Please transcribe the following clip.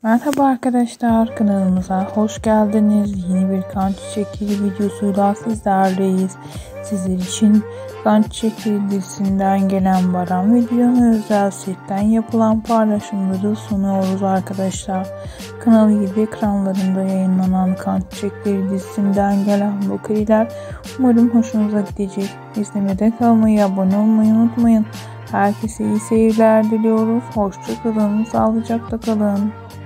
Merhaba arkadaşlar, kanalımıza hoş geldiniz. Yeni bir kan çiçekleri videosuyla sizlerleyiz. Sizler için kan çiçekleri dizisinden gelen Baran ve Dilan'a özel setten yapılan paylaşımları sunuyoruz arkadaşlar. Kanal 7 ekranlarında yayınlanan kan çiçekleri dizisinden gelen bu kareler umarım hoşunuza gidecek. İzlemede kalmayı, abone olmayı unutmayın. Herkese iyi seyirler diliyoruz. Hoşça kalın, sağlıcakla kalın.